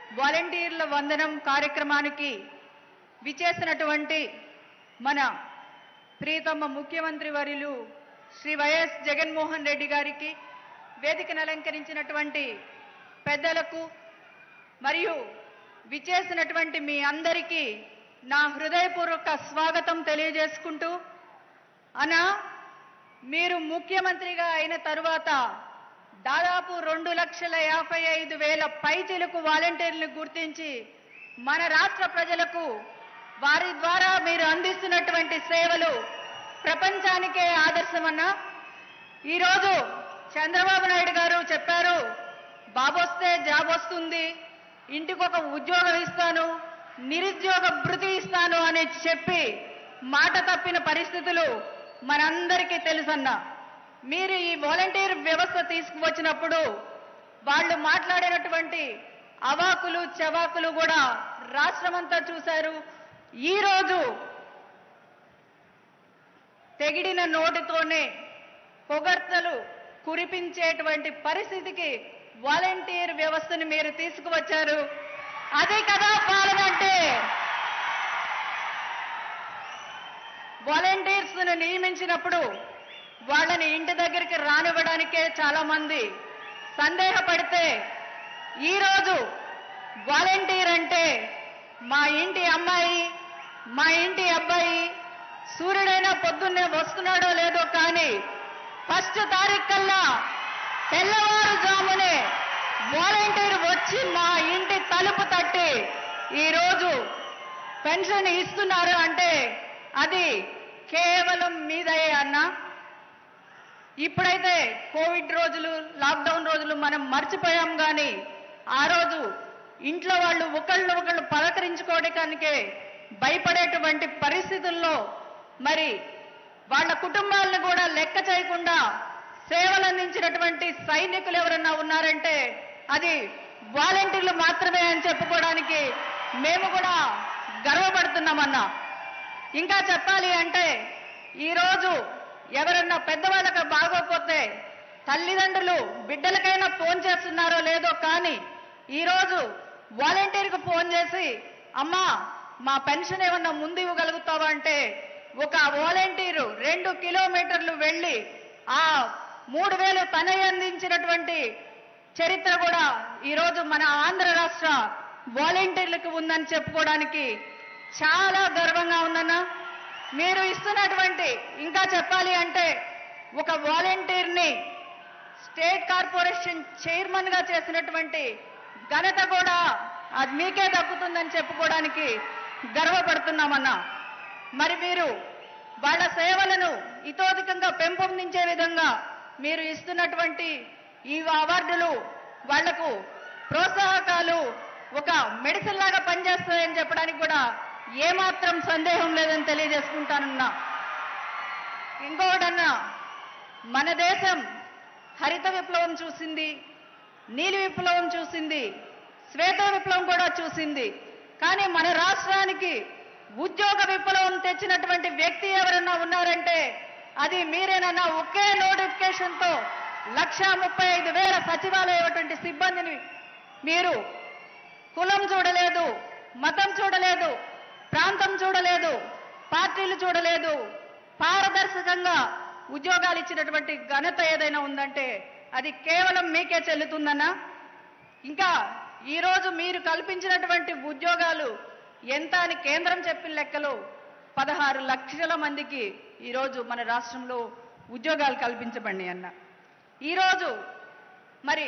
వాలంటీర్ల వందనం కార్యక్రమానికి విచేసినటువంటి మన ప్రియతమ ముఖ్యమంత్రి వర్యులు శ్రీ వైఎస్ జగన్మోహన్ రెడ్డి గారికి, వేదికను అలంకరించినటువంటి పెద్దలకు మరియు విచేసినటువంటి మీ అందరికీ నా హృదయపూర్వక స్వాగతం తెలియజేసుకుంటూ, అన్నా మీరు ముఖ్యమంత్రిగా అయిన తరువాత దాదాపు 2,55,000 పైచిలకు వాలంటీర్లను గుర్తించి మన రాష్ట్ర ప్రజలకు వారి ద్వారా మీరు అందిస్తున్నటువంటి సేవలు ప్రపంచానికే ఆదర్శమన్నా. ఈరోజు చంద్రబాబు నాయుడు గారు చెప్పారు, బాబొస్తే జాబ్ వస్తుంది, ఇంటికొక ఉద్యోగం ఇస్తాను, నిరుద్యోగ భృతి ఇస్తాను అని చెప్పి మాట తప్పిన పరిస్థితులు మనందరికీ తెలుసన్నా. మీరు ఈ వాలంటీర్ వ్యవస్థ తీసుకువచ్చినప్పుడు వాళ్ళు మాట్లాడినటువంటి అవాకులు చవాకులు కూడా రాష్ట్రమంతా చూశారు. ఈరోజు తెగిడిన నోటితోనే పొగడ్తలు కురిపించేటువంటి పరిస్థితికి వాలంటీర్ వ్యవస్థను మీరు తీసుకువచ్చారు. అదే కదా పాలన అంటే. వాలంటీర్స్ను నియమించినప్పుడు వాళ్ళని ఇంటి దగ్గరికి రానివ్వడానికే చాలా మంది సందేహపడితే, ఈరోజు వాలంటీర్ అంటే మా ఇంటి అమ్మాయి, మా ఇంటి అబ్బాయి సూర్యుడైనా పొద్దున్నే వస్తున్నాడో లేదో కానీ ఫస్ట్ తారీఖు కల్లా తెల్లవారుజామునే వాలంటీర్ వచ్చి మా ఇంటి తలుపు తట్టి ఈరోజు పెన్షన్ ఇస్తున్నారు అంటే అది కేవలం మీదయ్యే అన్నా. ఇప్పుడైతే కోవిడ్ రోజులు, లాక్డౌన్ రోజులు మనం మర్చిపోయాం, కానీ ఆ రోజు ఇంట్లో వాళ్ళు ఒకళ్ళు పలకరించుకోవడానికే భయపడేటువంటి పరిస్థితుల్లో మరి వాళ్ళ కుటుంబాలను కూడా లెక్క చేయకుండా సేవలు అందించినటువంటి సైనికులు ఎవరన్నా ఉన్నారంటే అది వాలంటీర్లు మాత్రమే అని చెప్పుకోవడానికి మేము కూడా గర్వపడుతున్నామన్నా. ఇంకా చెప్పాలి అంటే ఈరోజు ఎవరన్నా పెద్దవాళ్ళకి బాగోకపోతే తల్లిదండ్రులు బిడ్డలకైనా ఫోన్ చేస్తున్నారో లేదో కానీ ఈరోజు వాలంటీర్కి ఫోన్ చేసి, అమ్మా మా పెన్షన్ ఏమన్నా ముందు ఇవ్వగలుగుతావా అంటే ఒక వాలంటీరు 2 కిలోమీటర్లు వెళ్ళి ఆ 3,000 తనే అందించినటువంటి చరిత్ర కూడా ఈరోజు మన ఆంధ్ర రాష్ట్ర వాలంటీర్లకు ఉందని చెప్పుకోవడానికి చాలా గర్వంగా ఉందన్నా. మీరు ఇస్తున్నటువంటి, ఇంకా చెప్పాలి అంటే ఒక వాలంటీర్ని స్టేట్ కార్పొరేషన్ చైర్మన్గా చేసినటువంటి ఘనత కూడా అది మీకే దక్కుతుందని చెప్పుకోవడానికి గర్వపడుతున్నామన్నా. మరి మీరు వాళ్ళ సేవలను ఇతోధికంగా పెంపొందించే విధంగా మీరు ఇస్తున్నటువంటి ఈ అవార్డులు వాళ్లకు ప్రోత్సాహకాలు ఒక మెడిసిన్ లాగా పనిచేస్తాయని చెప్పడానికి కూడా ఏమాత్రం సందేహం లేదని తెలియజేసుకుంటానన్నా. ఇంకొకటన్నా, మన దేశం హరిత విప్లవం చూసింది, నీలి విప్లవం చూసింది, శ్వేత విప్లవం కూడా చూసింది. కానీ మన రాష్ట్రానికి ఉద్యోగ విప్లవం తెచ్చినటువంటి వ్యక్తి ఎవరన్నా ఉన్నారంటే అది మీరేనన్నా. ఒకే నోటిఫికేషన్తో 1,35,000 సచివాలయటువంటి సిబ్బందిని మీరు కులం చూడలేదు, మతం చూడలేదు, ప్రాంతం చూడలేదు, పార్టీలు చూడలేదు, పారదర్శకంగా ఉద్యోగాలు ఇచ్చినటువంటి ఘనత ఏదైనా ఉందంటే అది కేవలం మీకే చెల్లుతుందన్నా. ఇంకా ఈరోజు మీరు కల్పించినటువంటి ఉద్యోగాలు ఎంత అని కేంద్రం చెప్పిన లెక్కలు 16 లక్షల మందికి ఈరోజు మన రాష్ట్రంలో ఉద్యోగాలు కల్పించబడినాయి అన్న. ఈరోజు మరి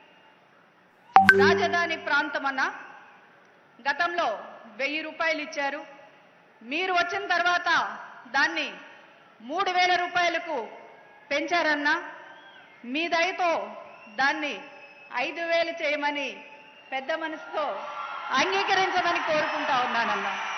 రాజధాని ప్రాంతం అన్న గతంలో 1,000 రూపాయలు ఇచ్చారు. మీరు వచ్చిన తర్వాత దాన్ని 3,000 రూపాయలకు పెంచారన్నా. మీ దయతో దాన్ని 5,000 చేయమని పెద్ద మనసుతో అంగీకరించమని కోరుకుంటా ఉన్నానన్నా.